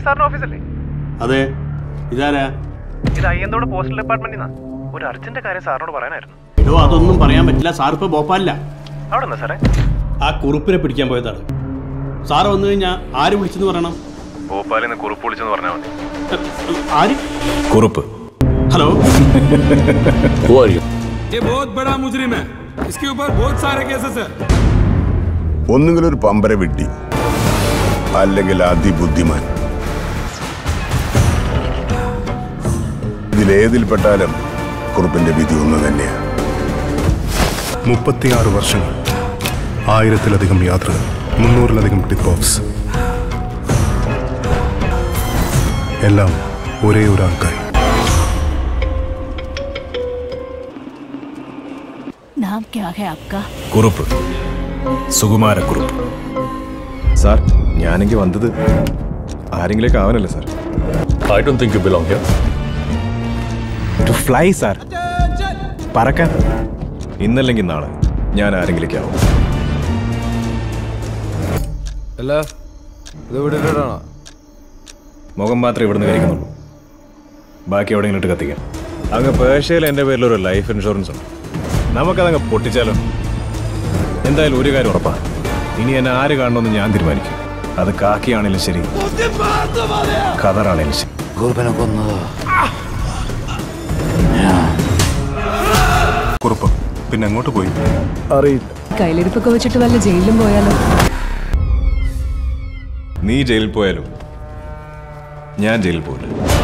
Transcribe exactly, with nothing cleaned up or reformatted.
സാറിന്റെ ഓഫീസല്ലേ? അതെ. ഇതാരാ? ഇത് അയ്യന്തോട് പോസ്റ്റൽ ഡിപ്പാർട്ട്മെന്റിൽ ഒരു അർജന്റ് കാര്യം സാറിനോട് പറയാനായിരുന്നു. ഇതോ അതൊന്നും പറയാൻ പറ്റില്ല. സാർ ഇപ്പൊ ഭോപ്പാലില്ല. അവിടെ എന്താ സാറേ? ആ കുറുപ്പിനെ പിടിക്കാൻ പോയതാണ്. സാറ് വന്നു കഴിഞ്ഞാൽ ആര് വിളിച്ചെന്ന് പറയണം? ഭോപ്പാലിൽ നിന്ന് കുറുപ്പ് വിളിച്ചെന്ന് പറഞ്ഞാൽ മതി. ആര്? കുറുപ്പ്. ഹലോ. ഒന്നുകിൽ ഒരു പമ്പര വിട്ടി, അല്ലെങ്കിൽ അതിബുദ്ധിമാൻ. ഇതിലേതിൽപ്പെട്ടാലും കുറുപ്പിന്റെ വിധി ഒന്ന് തന്നെയാണ്. മുപ്പത്തിയാറ് വർഷങ്ങൾ, ആയിരത്തിലധികം യാത്രകൾ, മുന്നൂറിലധികം ടിപ്പ് ഓഫ്സ്, എല്ലാം ഒരേ ഒരാൾക്കായി. नाम क्या है आपका? കുറുപ്പ്. സുകുമാര കുറുപ്പ്. സാർ, ഞാനെങ്കിൽ വന്നത് ആരെങ്കിലേക്ക് ആവാനല്ലേ sir? I don't think you belong here. To fly, sir. പറക്കാൻ. ഇന്നല്ലെങ്കിൽ നാളെ ഞാൻ ആരെങ്കിലേക്ക് ആവും. അല്ല, ഇത് ഇവിടെ മുഖം മാത്രമേ ഇവിടുന്ന് കഴിക്കുന്നുള്ളൂ. ബാക്കി എവിടെ ഇങ്ങോട്ട് കത്തിക്കാം. അങ്ങ് പേർഷ്യയിൽ എൻ്റെ പേരിലൊരു ലൈഫ് ഇൻഷുറൻസ് ഉണ്ട്. നമുക്കതങ്ങ് പൊട്ടിച്ചാലോ? എന്തായാലും ഒരു കാര്യം ഉറപ്പാണ്, ഇനി എന്നെ ആര് കാണണമെന്ന് ഞാൻ തീരുമാനിക്കും. അത് കാക്കിയാണേലും ശരി, ഖദറാണേലും ശരി. കുറുപ്പ് പിന്നെ അങ്ങോട്ട് പോയി അറിയില്ല. കയ്യിലിരിപ്പൊക്കെ വെച്ചിട്ട് വല്ല ജയിലിലും പോയാലോ? നീ ജയിലിൽ പോയാലും ഞാൻ ജയിലിൽ പോയില്ല.